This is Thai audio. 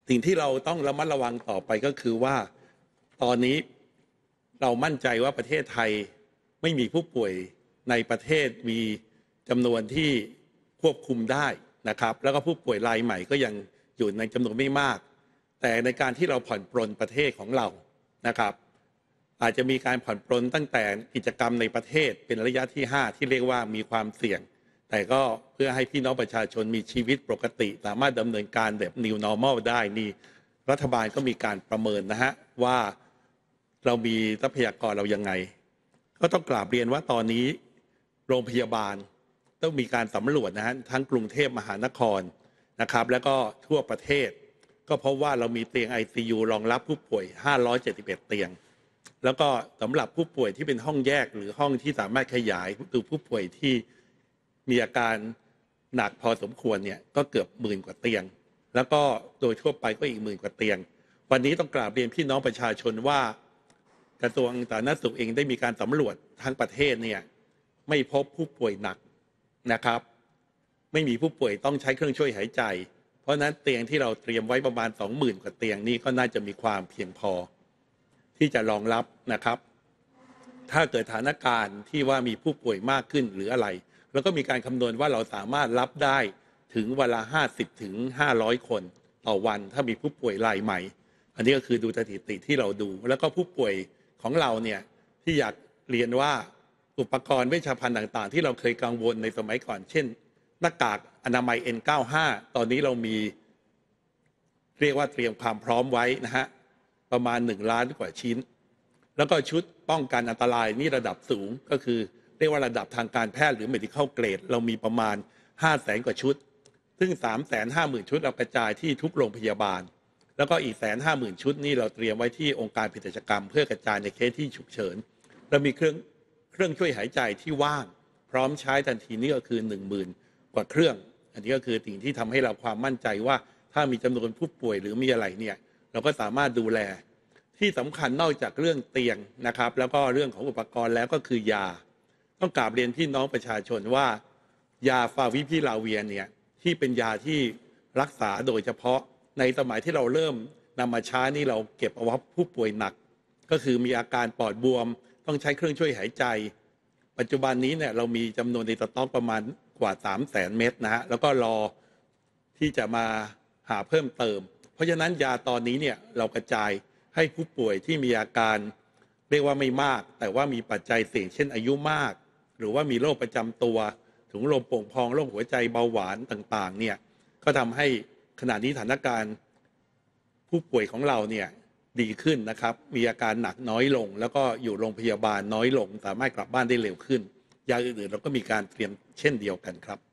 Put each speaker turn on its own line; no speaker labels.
สิ่งที่เราต้องระมัดระวังต่อไปก็คือว่าตอนนี้เรามั่นใจว่าประเทศไทยไม่มีผู้ป่วยในประเทศมีจำนวนที่ควบคุมได้นะครับแล้วก็ผู้ป่วยรายใหม่ก็ยังอยู่ในจำนวนไม่มากแต่ในการที่เราผ่อนปรนประเทศของเรานะครับอาจจะมีการผ่อนปรนตั้งแต่กิจกรรมในประเทศเป็นระยะที่5ที่เรียกว่ามีความเสี่ยงแต่ก็เพื่อให้พี่น้องประชาชนมีชีวิตปกติสามารถดำเนินการแบบ New Normal ได้นี่รัฐบาลก็มีการประเมินนะฮะว่าเรามีทรัพยากรเรายังไงก็ต้องกราบเรียนว่าตอนนี้โรงพยาบาลต้องมีการสำรวจนะฮะทั้งกรุงเทพมหานครนะครับแล้วก็ทั่วประเทศก็เพราะว่าเรามีเตียง ICU รองรับผู้ป่วย571เตียงแล้วก็สำหรับผู้ป่วยที่เป็นห้องแยกหรือห้องที่สามารถขยายดูผู้ป่วยที่มีอาการหนักพอสมควรเนี่ยก็เกือบ10,000กว่าเตียงแล้วก็โดยทั่วไปก็อีก10,000กว่าเตียงวันนี้ต้องกราบเรียนพี่น้องประชาชนว่ากระทรวงสาธารณสุขเองได้มีการสำรวจทั้งประเทศเนี่ยไม่พบผู้ป่วยหนักนะครับไม่มีผู้ป่วยต้องใช้เครื่องช่วยหายใจเพราะนั้นเตียงที่เราเตรียมไว้ประมาณ 20,000 กว่าเตียงนี้ก็น่าจะมีความเพียงพอที่จะรองรับนะครับถ้าเกิดสถานการณ์ที่ว่ามีผู้ป่วยมากขึ้นหรืออะไรแล้วก็มีการคำนวณว่าเราสามารถรับได้ถึงวันละ50ถึง500คนต่อวันถ้ามีผู้ป่วยรายใหม่อันนี้ก็คือดูสถิติที่เราดูแล้วก็ผู้ป่วยของเราเนี่ยที่อยากเรียนว่าอุปกรณ์เวชภัณฑ์ต่างๆที่เราเคยกังวลในสมัยก่อนเช่นหน้ากากอนามัย N95 ตอนนี้เรามีเรียกว่าเตรียมความพร้อมไว้นะฮะประมาณ1 ล้านกว่าชิ้นแล้วก็ชุดป้องกันอันตรายนี่ระดับสูงก็คือเรียกว่าระดับทางการแพทย์หรือ medical grade เรามีประมาณ 500,000 กว่าชุดซึ่ง 350,000 ชุดเรากระจายที่ทุกโรงพยาบาลแล้วก็อีก 150,000 ชุดนี่เราเตรียมไว้ที่องค์การเภสัชกรรมเพื่อกระจายในเคสที่ฉุกเฉินเรามีเครื่องช่วยหายใจที่ว่างพร้อมใช้ทันทีนี่ก็คือ 10,000 กว่าเครื่องอันนี้ก็คือสิ่งที่ทำให้เราความมั่นใจว่าถ้ามีจำนวนผู้ป่วยหรือมีอะไรเนี่ยเราก็สามารถดูแลที่สำคัญนอกจากเรื่องเตียงนะครับแล้วก็เรื่องของอุปกรณ์แล้วก็คือยาต้องกราบเรียนพี่น้องประชาชนว่ายาฟาวิพิลาเวียเนี่ยที่เป็นยาที่รักษาโดยเฉพาะในสมัยที่เราเริ่มนำมาใช้นี่เราเก็บเอาไว้ผู้ป่วยหนักก็คือมีอาการปอดบวมต้องใช้เครื่องช่วยหายใจปัจจุบันนี้เนี่ยเรามีจำนวนในสต็อกประมาณกว่า 300,000 เม็ดนะฮะแล้วก็รอที่จะมาหาเพิ่มเติมเพราะฉะนั้นยาตอนนี้เนี่ยเรากระจายให้ผู้ป่วยที่มีอาการเรียกว่าไม่มากแต่ว่ามีปัจจัยเสี่ยงเช่นอายุมากหรือว่ามีโรคประจำตัวถุงลมโป่งพองโรคหัวใจเบาหวานต่างๆเนี่ยก็ทำให้ขณะนี้สถานการณ์ผู้ป่วยของเราเนี่ยดีขึ้นนะครับมีอาการหนักน้อยลงแล้วก็อยู่โรงพยาบาลน้อยลงสามารถกลับบ้านได้เร็วขึ้นยาอื่นๆเราก็มีการเตรียมเช่นเดียวกันครับ